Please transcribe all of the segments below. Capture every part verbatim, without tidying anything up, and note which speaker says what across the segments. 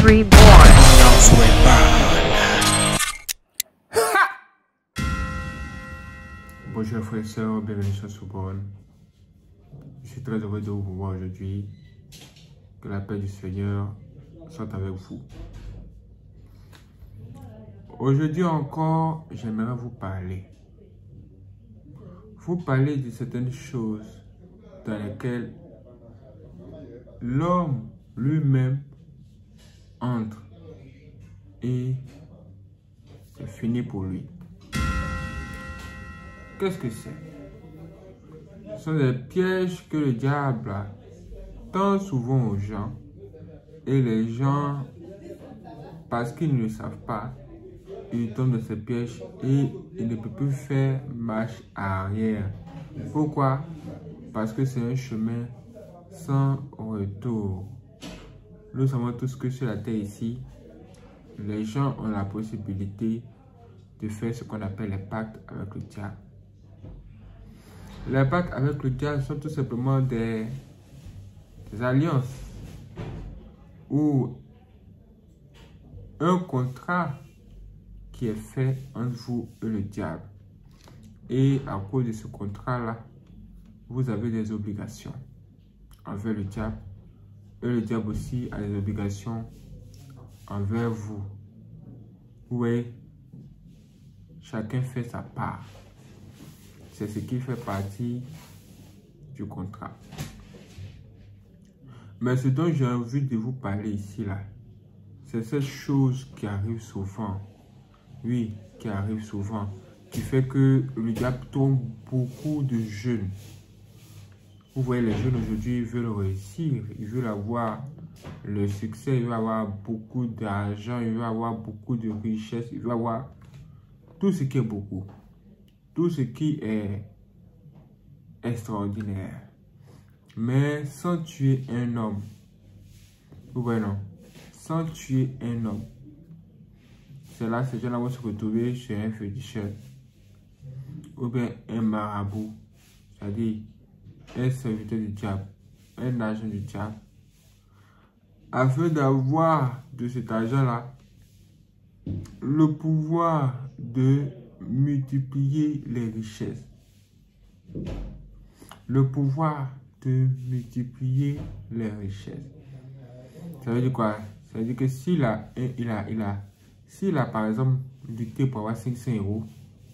Speaker 1: Reborn.
Speaker 2: Bonjour frères et sœurs, bienvenue sur Soubonne. Je suis très heureux de vous voir aujourd'hui. Que la paix du Seigneur soit avec vous. Aujourd'hui encore, j'aimerais vous parler. Vous parler de certaines choses dans lesquelles l'homme lui-même entre et c'est fini pour lui. Qu'est-ce que c'est? Ce sont des pièges que le diable tend souvent aux gens et les gens, parce qu'ils ne le savent pas, ils tombent dans ces pièges et ils ne peuvent plus faire marche arrière. Pourquoi? Parce que c'est un chemin sans retour. Nous savons tous que sur la terre ici, les gens ont la possibilité de faire ce qu'on appelle les pactes avec le diable. Les pactes avec le diable sont tout simplement des, des alliances ou un contrat qui est fait entre vous et le diable. Et à cause de ce contrat-là, vous avez des obligations envers le diable. Et le diable aussi a des obligations envers vous. Oui, chacun fait sa part. C'est ce qui fait partie du contrat. Mais ce dont j'ai envie de vous parler ici, là, c'est cette chose qui arrive souvent. Oui, qui arrive souvent. Qui fait que le diable tombe beaucoup de jeunes. Vous voyez, les jeunes aujourd'hui veulent réussir. Ils veulent avoir le succès. Ils veulent avoir beaucoup d'argent. Ils veulent avoir beaucoup de richesse. Ils veulent avoir tout ce qui est beaucoup. Tout ce qui est extraordinaire. Mais sans tuer un homme. Vous voyez, non? Sans tuer un homme. C'est là, ces gens-là vont se retrouver chez un féticheur. Ou bien un marabout. C'est-à-dire un serviteur du diable. Un agent du diable. Afin d'avoir de cet argent-là le pouvoir de multiplier les richesses. Le pouvoir de multiplier les richesses. Ça veut dire quoi? Ça veut dire que s'il a, il a, il a, s'il a par exemple lutté pour avoir cinq cents euros,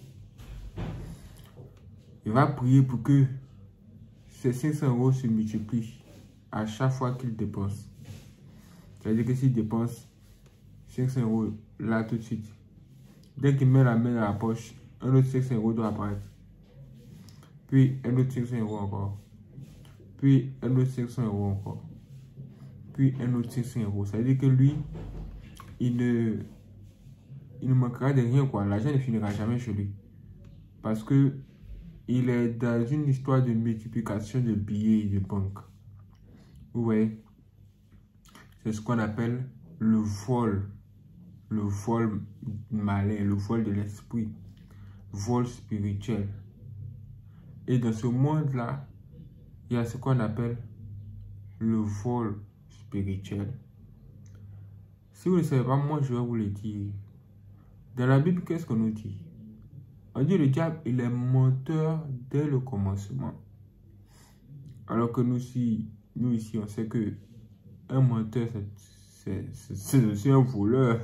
Speaker 2: il va prier pour que ces cinq cents euros se multiplient à chaque fois qu'il dépense. Ça veut dire que s'il dépense cinq cents euros là tout de suite, dès qu'il met la main dans la poche, un autre cinq cents euros doit apparaître. Puis un autre cinq cents euros encore. Puis un autre cinq cents euros encore. Puis un autre cinq cents euros. Ça veut dire que lui, il ne, il ne manquera de rien, quoi. L'argent ne finira jamais chez lui. Parce que il est dans une histoire de multiplication de billets de banque. Vous voyez? C'est ce qu'on appelle le vol. Le vol malin, le vol de l'esprit. Vol spirituel. Et dans ce monde-là, il y a ce qu'on appelle le vol spirituel. Si vous ne savez pas, moi je vais vous le dire. Dans la Bible, qu'est-ce qu'on nous dit? On dit le diable, il est menteur dès le commencement. Alors que nous, si, nous ici, on sait que un menteur, c'est aussi un voleur.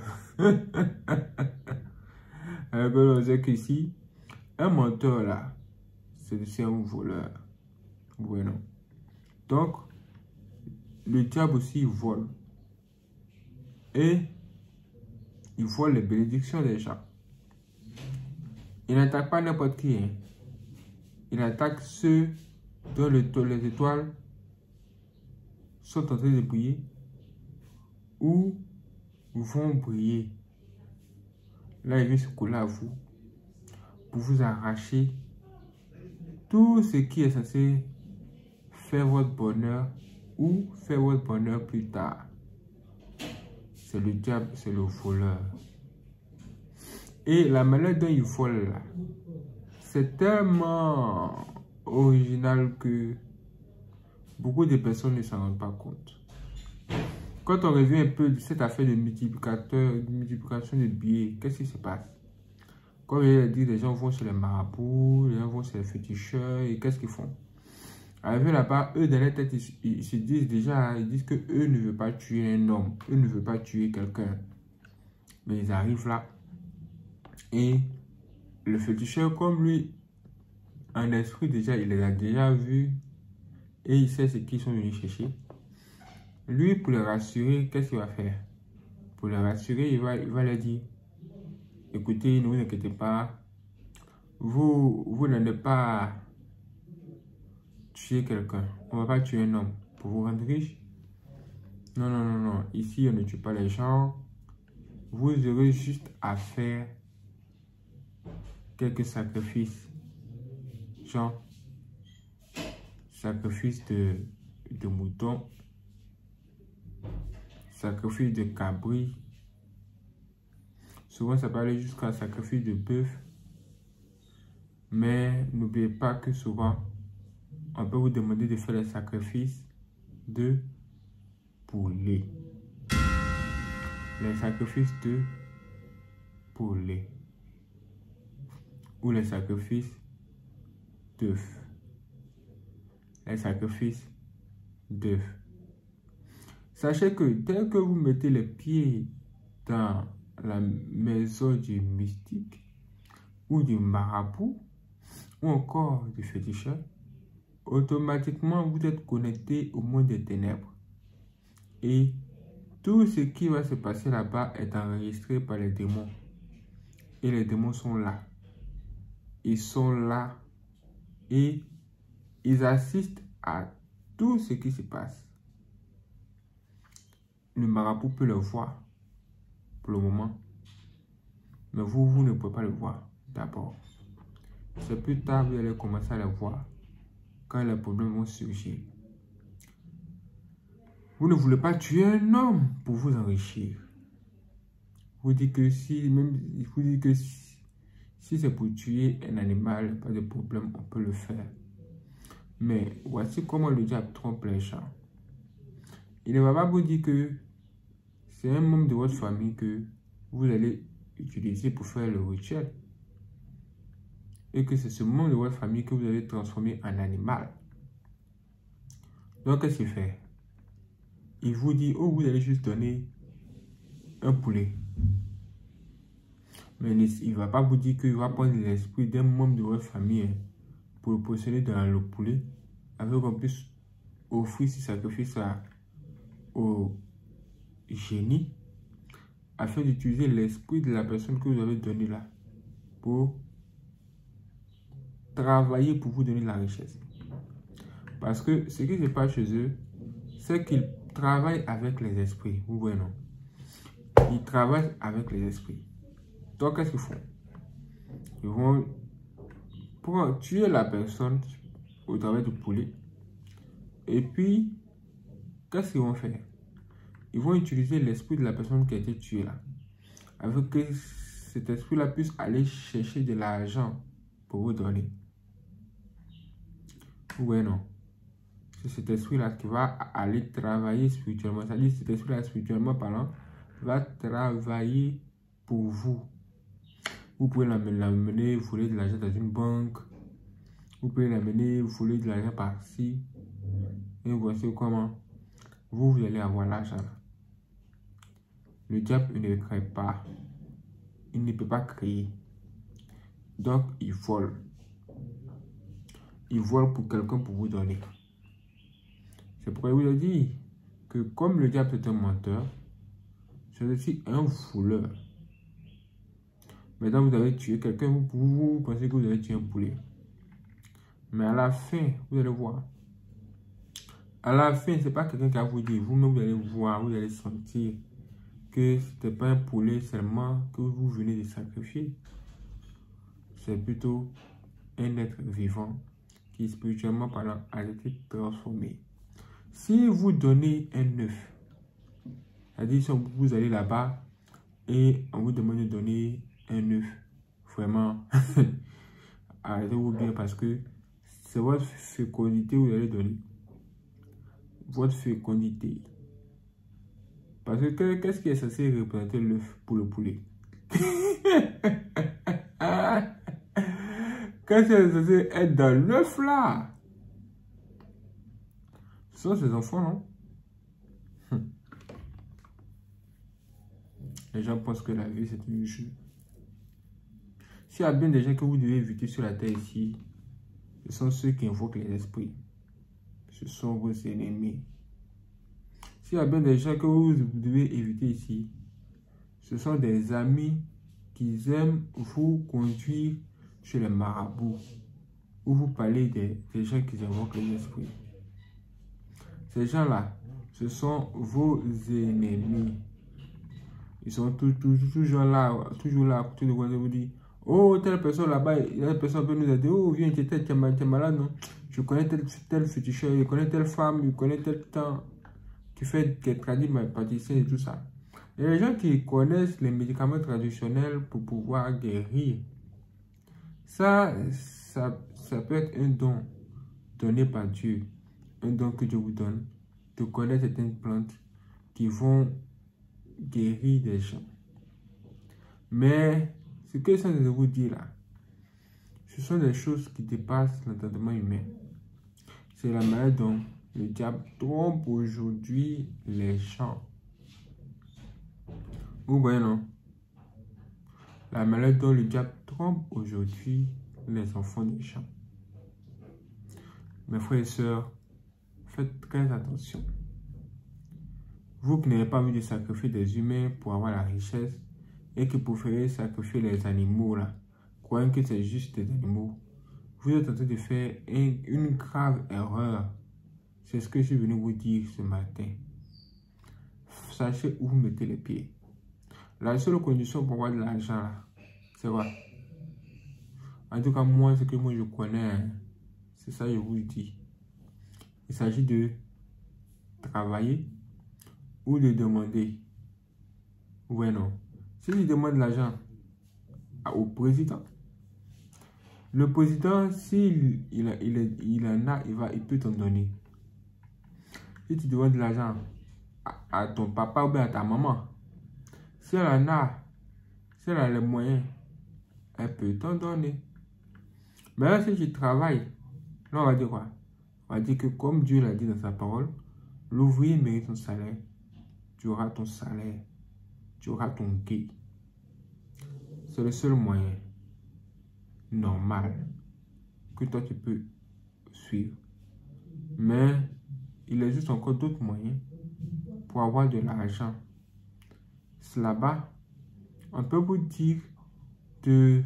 Speaker 2: Alors que on sait qu'ici, un menteur là, c'est aussi un voleur. Oui, non. Donc, le diable aussi, il vole. Et il vole les bénédictions des gens. Il n'attaque pas n'importe qui. Hein. Il attaque ceux dont le, les étoiles sont en train de briller ou vont briller. Là, il vient se coller à vous pour vous arracher tout ce qui est censé faire votre bonheur ou faire votre bonheur plus tard. C'est le diable, c'est le voleur. Et la manière dont il vole là, c'est tellement original que beaucoup de personnes ne s'en rendent pas compte. quand on revient un peu de cette affaire de multiplicateur, de multiplication de billets, qu'est-ce qui se passe? Comme je l'ai dit, les gens vont chez les marabouts, les gens vont chez les féticheurs, et qu'est-ce qu'ils font? Arrivé là-bas, eux, dans leur tête, ils, ils, ils se disent déjà, ils disent que eux ne veulent pas tuer un homme, eux ne veulent pas tuer quelqu'un. Mais ils arrivent là, et le féticheur, comme lui, en esprit déjà, il les a déjà vus, et il sait ce qu'ils sont venus chercher. Lui, pour les rassurer, qu'est-ce qu'il va faire? Pour les rassurer, il va, il va leur dire, écoutez, ne vous inquiétez pas, vous, vous n'allez pas tuer quelqu'un, on ne va pas tuer un homme pour vous rendre riche. Non, non, non, non, ici on ne tue pas les gens, vous aurez juste à faire quelques sacrifices, genre sacrifice de, de mouton, sacrifice de cabri, souvent ça peut aller jusqu'à sacrifice de bœuf, mais n'oubliez pas que souvent on peut vous demander de faire les sacrifices de poulet, les sacrifices de poulet ou les sacrifices d'œufs, les sacrifices d'œufs. Sachez que dès que vous mettez les pieds dans la maison du mystique ou du marabout ou encore du féticheur, automatiquement vous êtes connecté au monde des ténèbres. Et tout ce qui va se passer là-bas est enregistré par les démons. Et les démons sont là. Ils sont là et ils assistent à tout ce qui se passe. Le marabout peut le voir pour le moment. Mais vous, vous ne pouvez pas le voir d'abord. C'est plus tard que vous allez commencer à le voir quand les problèmes vont surgir. Vous ne voulez pas tuer un homme pour vous enrichir. Vous dites que si, même, vous dites que si, si c'est pour tuer un animal, pas de problème, on peut le faire. Mais voici comment le diable trompe les gens. Il ne va pas vous dire que c'est un membre de votre famille que vous allez utiliser pour faire le rituel. Et que c'est ce membre de votre famille que vous allez transformer en animal. Donc, qu'est-ce qu'il fait? Il vous dit, oh, vous allez juste donner un poulet. Mais il ne va pas vous dire qu'il va prendre l'esprit d'un membre de votre famille pour le posséder dans le poulet, afin qu'on puisse offrir ce sacrifice au génie, afin d'utiliser l'esprit de la personne que vous avez donné là, pour travailler pour vous donner la richesse. Parce que ce qui se passe chez eux, c'est qu'ils travaillent avec les esprits. Vous voyez, non? Ils travaillent avec les esprits. Donc, qu'est-ce qu'ils font? Ils vont pour tuer la personne au travers du poulet. Et puis, qu'est-ce qu'ils vont faire? Ils vont utiliser l'esprit de la personne qui a été tuée là. Avec que cet esprit-là puisse aller chercher de l'argent pour vous donner. Vous voyez, non? C'est cet esprit-là qui va aller travailler spirituellement. C'est-à-dire cet esprit-là, spirituellement parlant, va travailler pour vous. Vous pouvez l'amener voler de l'argent dans une banque. Vous pouvez l'amener voler de l'argent par-ci. Et voici comment vous, vous allez avoir l'argent. Le diable il ne crée pas. Il ne peut pas créer. Donc, il vole. Il vole pour quelqu'un pour vous donner. C'est pourquoi il vous a dit que comme le diable est un menteur, c'est aussi un voleur. Maintenant, vous avez tué quelqu'un, vous, vous pensez que vous avez tué un poulet. Mais à la fin, vous allez voir. À la fin, ce n'est pas quelqu'un qui va vous dire. Vous-même, vous allez voir, vous allez sentir que ce n'était pas un poulet seulement que vous venez de sacrifier. C'est plutôt un être vivant qui, spirituellement parlant, a été transformé. Si vous donnez un œuf, c'est-à-dire si vous allez là-bas et on vous demande de donner un œuf, vraiment, arrêtez-vous bien parce que c'est votre fécondité que vous allez donner. Votre fécondité. Parce que qu'est-ce qui est censé représenter l'œuf pour le poulet? Qu'est-ce qui est censé être dans l'œuf là? Ce sont ses enfants, non? Hum. Les gens pensent que la vie c'est un jeu. S'il y a bien des gens que vous devez éviter sur la terre ici, ce sont ceux qui invoquent les esprits. Ce sont vos ennemis. S'il y a bien des gens que vous devez éviter ici, ce sont des amis qui aiment vous conduire chez les marabouts, où vous parlez des, des gens qui invoquent les esprits. Ces gens-là, ce sont vos ennemis. Ils sont tout, tout, toujours là, toujours là, à côté de vous, vous dire, oh, telle personne là-bas, telle personne peut nous aider. Oh, viens, tu es malade, non? Je connais tel, tel féticheur, je connais telle femme, je connais tel temps qui fait des tradis pâtissiers et tout ça. Il y a des gens qui connaissent les médicaments traditionnels pour pouvoir guérir. Ça, ça, ça peut être un don donné par Dieu, un don que Dieu vous donne, de connaître certaines plantes qui vont guérir des gens. Mais ce que ça de vous dire là, ce sont des choses qui dépassent l'entendement humain. C'est la manière dont le diable trompe aujourd'hui les gens. Vous voyez, non? La manière dont le diable trompe aujourd'hui les enfants des gens. Mes frères et sœurs, faites très attention. Vous qui n'avez pas envie de sacrifier des humains pour avoir la richesse et qui préférez sacrifier les animaux là, croyant que c'est juste des animaux, vous êtes en train de faire une, une grave erreur. C'est ce que je suis venu vous dire ce matin. Sachez où vous mettez les pieds. La seule condition pour avoir de l'argent, c'est quoi? En tout cas, moi, ce que moi je connais, hein, c'est ça que je vous dis. Il s'agit de travailler ou de demander. Ouais, non. Si tu demandes l'argent au président, le président, s'il il, il, il en a, il, va, il peut t'en donner. Si tu demandes de l'argent à, à ton papa ou bien à ta maman, si elle en a, si elle a les moyens, elle peut t'en donner. Mais là, si tu travailles, là, on va dire quoi? On va dire que comme Dieu l'a dit dans sa parole, l'ouvrier mérite son salaire. Tu auras ton salaire. Tu auras ton gain. C'est le seul moyen normal que toi tu peux suivre. Mais il existe encore d'autres moyens pour avoir de l'argent. Là-bas, on peut vous dire de,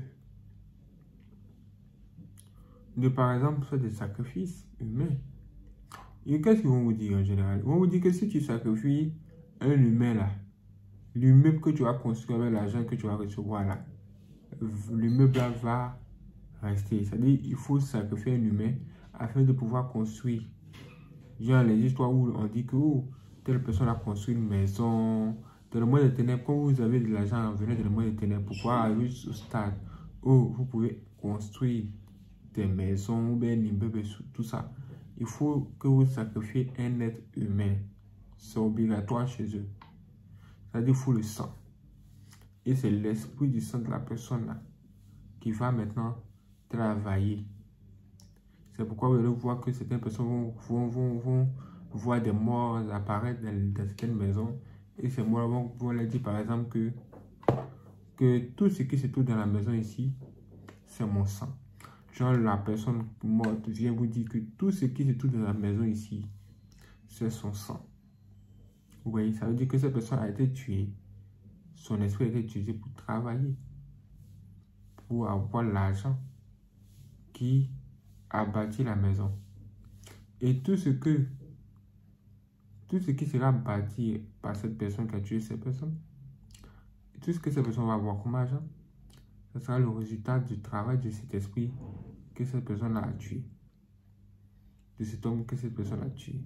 Speaker 2: de par exemple faire des sacrifices humains. Et qu'est-ce qu'ils vont vous dire en général? Ils vont vous dire que si tu sacrifies un humain là, l'immeuble que tu vas construire avec l'argent que tu vas recevoir là, l'immeuble là va rester. C'est-à-dire il faut sacrifier un humain afin de pouvoir construire. Genre les histoires où on dit que oh, telle personne a construit une maison. Dans le monde des ténèbres, quand vous avez de l'argent, venez dans le monde des ténèbres pour pouvoir arriver au stade où vous pouvez construire des maisons ou bien un immeuble, tout ça. Il faut que vous sacrifiez un être humain. C'est obligatoire chez eux. C'est-à-dire qu'il faut le sang. Et c'est l'esprit du sang de la personne là qui va maintenant travailler. C'est pourquoi vous allez voir que certaines personnes vont, vont, vont, vont voir des morts apparaître dans, dans certaines maisons. Et ces morts vont, vont leur dire par exemple que, que tout ce qui se trouve dans la maison ici, c'est mon sang. Genre la personne morte vient vous dire que tout ce qui se trouve dans la maison ici, c'est son sang. Vous voyez, ça veut dire que cette personne a été tuée. Son esprit a été utilisé pour travailler. Pour avoir l'argent qui a bâti la maison. Et tout ce que, tout ce qui sera bâti par cette personne qui a tué cette personne, tout ce que cette personne va avoir comme argent, ce sera le résultat du travail de cet esprit que cette personne a tué. De cet homme que cette personne a tué.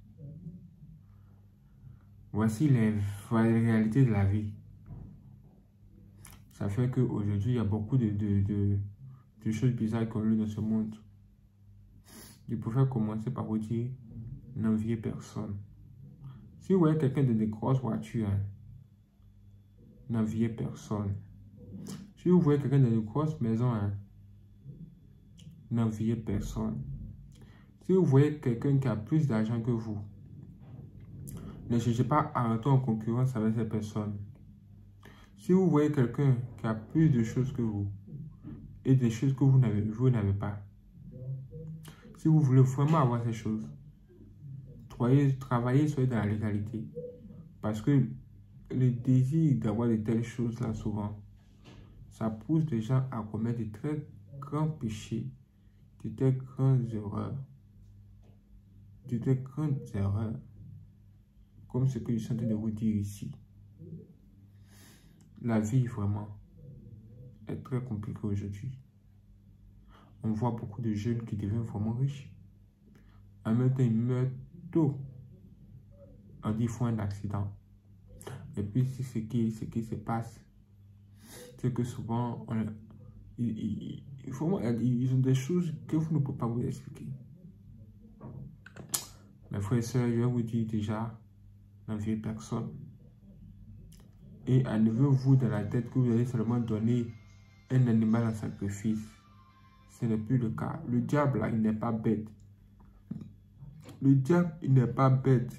Speaker 2: Voici les réalités de la vie. Ça fait qu'aujourd'hui, il y a beaucoup de, de, de, de choses bizarres qu'on a dans ce monde. Je préfère commencer par vous dire, n'enviez personne. Si vous voyez quelqu'un de des grosses voitures, hein, n'enviez personne. Si vous voyez quelqu'un de des grosses maisons, hein, n'enviez personne. Si vous voyez quelqu'un qui a plus d'argent que vous, ne cherchez pas à entrer en concurrence avec cette personne. Si vous voyez quelqu'un qui a plus de choses que vous et des choses que vous n'avez vous n'avez pas, si vous voulez vraiment avoir ces choses, travaillez, travaillez soyez dans la légalité. Parce que le désir d'avoir de telles choses-là, souvent, ça pousse les gens à commettre de très grands péchés, de très grandes erreurs. De très grandes erreurs. Comme ce que je suis en train de vous dire ici. La vie, vraiment, est très compliquée aujourd'hui. On voit beaucoup de jeunes qui deviennent vraiment riches. En même temps, ils meurent tôt. On dit qu'ils font un accident. Et puis, ce qui, ce qui se passe, c'est que souvent, on, ils, ils, ils, ils ont des choses que vous ne pouvez pas vous expliquer. Mes frères et sœurs, je vais vous dire déjà, n'enviez personne. Et enlevez-vous dans la tête que vous allez seulement donner un animal en sacrifice. Ce n'est plus le cas. Le diable, là, il n'est pas bête. Le diable, il n'est pas bête.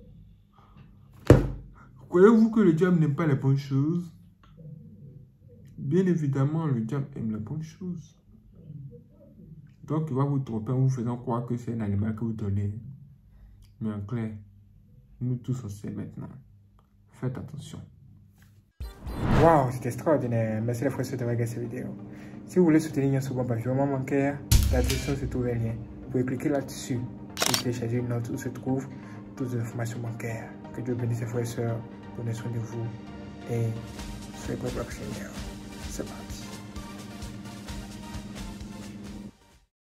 Speaker 2: Croyez-vous que le diable n'aime pas les bonnes choses? Bien évidemment, le diable aime les bonnes choses. Donc, il va vous tromper en vous faisant croire que c'est un animal que vous donnez. Mais en clair, nous tous on sait maintenant. Faites attention.
Speaker 1: Waouh, c'était extraordinaire. Merci les frères de regarder cette vidéo. Si vous voulez soutenir Ignace Obamba vraiment bancaire, la description se trouve un lien. Vous pouvez cliquer là-dessus et télécharger une note où se trouvent toutes les informations bancaires. Que Dieu bénisse les frères et sœurs. Prenez soin de vous et soyez prêts pour le Seigneur. C'est parti.